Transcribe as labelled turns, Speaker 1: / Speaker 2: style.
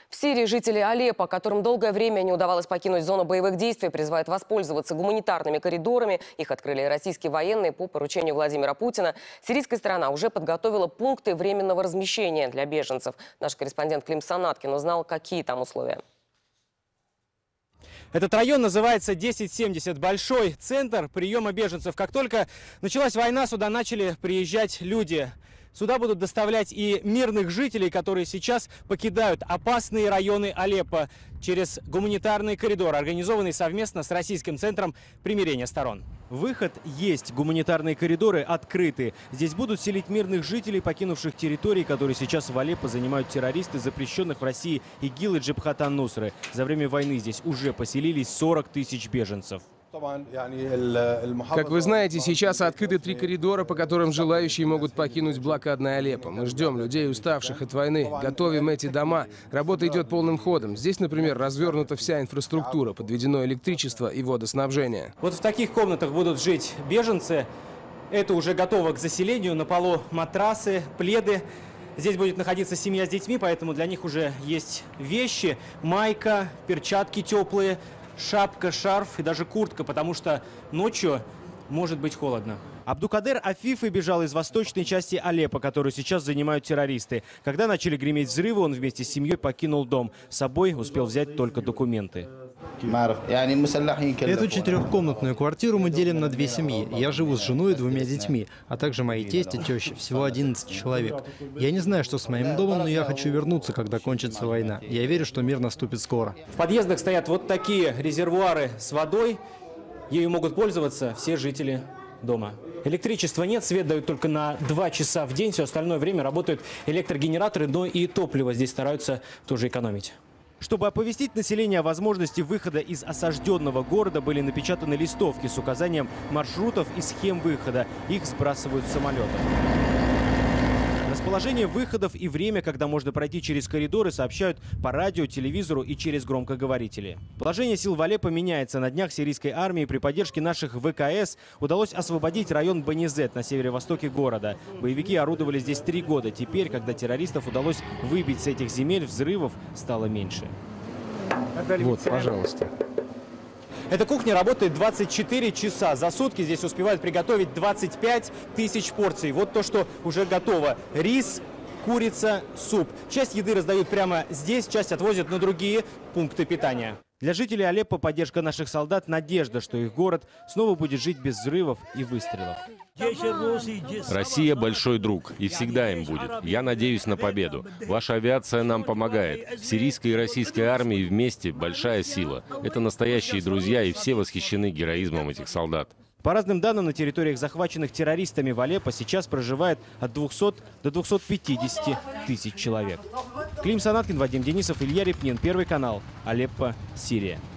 Speaker 1: В Сирии жители Алеппо, которым долгое время не удавалось покинуть зону боевых действий, призывают воспользоваться гуманитарными коридорами. Их открыли российские военные по поручению Владимира Путина. Сирийская сторона уже подготовила пункты временного размещения для беженцев. Наш корреспондент Клим Санаткин узнал, какие там условия.
Speaker 2: Этот район называется 1070. Большой центр приема беженцев. Как только началась война, сюда начали приезжать люди. Сюда будут доставлять и мирных жителей, которые сейчас покидают опасные районы Алеппо через гуманитарный коридор, организованный совместно с Российским центром примирения сторон. Выход есть. Гуманитарные коридоры открыты. Здесь будут селить мирных жителей, покинувших территории, которые сейчас в Алеппо занимают террористы, запрещенных в России ИГИЛ и Джабхат ан-Нусры. За время войны здесь уже поселились 40 тысяч беженцев.
Speaker 3: Как вы знаете, сейчас открыты 3 коридора, по которым желающие могут покинуть блокадное Алеппо. Мы ждем людей, уставших от войны, готовим эти дома. Работа идет полным ходом. Здесь, например, развернута вся инфраструктура, подведено электричество и водоснабжение.
Speaker 2: Вот в таких комнатах будут жить беженцы. Это уже готово к заселению. На полу матрасы, пледы. Здесь будет находиться семья с детьми, поэтому для них уже есть вещи, майка, перчатки теплые, шапка, шарф и даже куртка, потому что ночью может быть холодно. Абдукадер Афифы бежал из восточной части Алеппо, которую сейчас занимают террористы. Когда начали греметь взрывы, он вместе с семьей покинул дом. С собой успел взять только документы.
Speaker 4: Эту 4-комнатную квартиру мы делим на 2 семьи. Я живу с женой и 2 детьми, а также мои тесть и теща. Всего 11 человек. Я не знаю, что с моим домом, но я хочу вернуться, когда кончится война. Я верю, что мир наступит скоро.
Speaker 2: В подъездах стоят вот такие резервуары с водой. Ею могут пользоваться все жители дома. Электричества нет, свет дают только на 2 часа в день. Все остальное время работают электрогенераторы, но и топливо здесь стараются тоже экономить. Чтобы оповестить население о возможности выхода из осажденного города, были напечатаны листовки с указанием маршрутов и схем выхода. Их сбрасывают с самолетов. Расположение выходов и время, когда можно пройти через коридоры, сообщают по радио, телевизору и через громкоговорители. Положение сил в Алеппо меняется. На днях сирийской армии при поддержке наших ВКС удалось освободить район Банизет на северо-востоке города. Боевики орудовали здесь 3 года. Теперь, когда террористов удалось выбить с этих земель, взрывов стало меньше.
Speaker 3: Вот, пожалуйста.
Speaker 2: Эта кухня работает 24 часа. За сутки здесь успевают приготовить 25 тысяч порций. Вот то, что уже готово. Рис, курица, суп. Часть еды раздают прямо здесь, часть отвозят на другие пункты питания. Для жителей Алеппо поддержка наших солдат – надежда, что их город снова будет жить без взрывов и выстрелов.
Speaker 5: Россия – большой друг, и всегда им будет. Я надеюсь на победу. Ваша авиация нам помогает. Сирийская и российская армии вместе – большая сила. Это настоящие друзья, и все восхищены героизмом этих солдат.
Speaker 2: По разным данным, на территориях, захваченных террористами в Алеппо, сейчас проживает от 200 до 250 тысяч человек. Клим Санаткин, Вадим Денисов, Илья Репнин. Первый канал. Алеппо, Сирия.